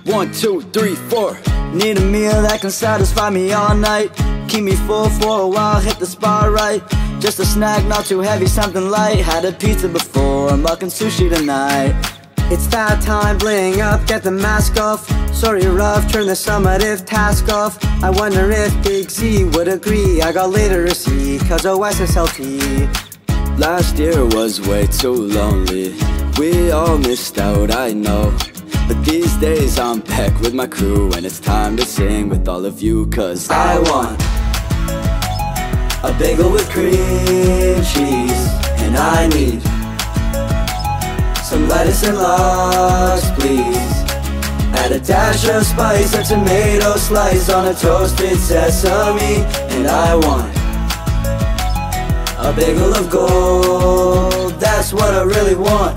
1, 2, 3, 4. Need a meal that can satisfy me all night, keep me full for a while, hit the spot right. Just a snack, not too heavy, something light. Had a pizza before, I'm bucking sushi tonight. It's that time, bling up, get the mask off. Sorry rough, turn the summative task off. I wonder if Big Z would agree. I got literacy, cause OSSLT. Last year was way too lonely. We all missed out, I know. But these days I'm back with my crew, and it's time to sing with all of you. Cause I want a bagel with cream cheese, and I need some lettuce and logs, please. Add a dash of spice, a tomato slice on a toasted sesame. And I want a bagel of gold, that's what I really want.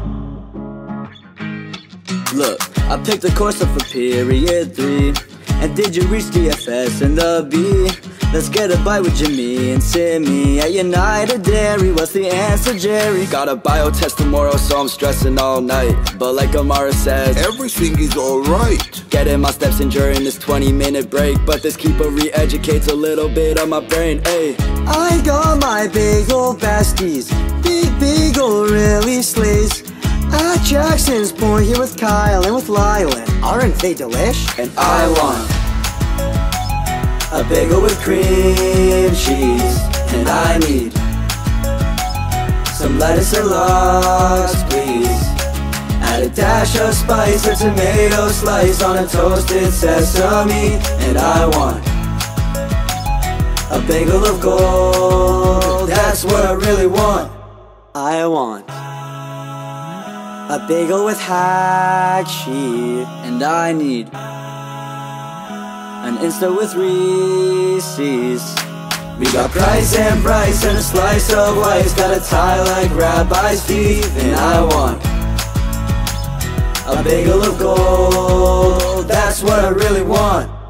Look, I picked a course up for period 3. And did you reach DFS and the B? Let's get a bite with Jimmy and Simmy at United Dairy. What's the answer, Jerry? Got a bio test tomorrow, so I'm stressing all night. But like Amara says, everything is alright. Getting my steps in during this 20-minute break. But this keeper re-educates a little bit on my brain, ayy. I got my bagel besties, Big Bagel really slays. At Jackson's Point here with Kyle and with Lyle, aren't they delish? And I want a bagel with cream cheese, and I need some lettuce and logs, please. Add a dash of spice, a tomato slice on a toasted sesame. And I want a bagel of gold, that's what I really want. I want a bagel with hack sheet, and I need an Insta with Reese's. We got Price and Bryce and a slice of ice. Got a tie like Rabbi's feet. And I want a bagel of gold, that's what I really want.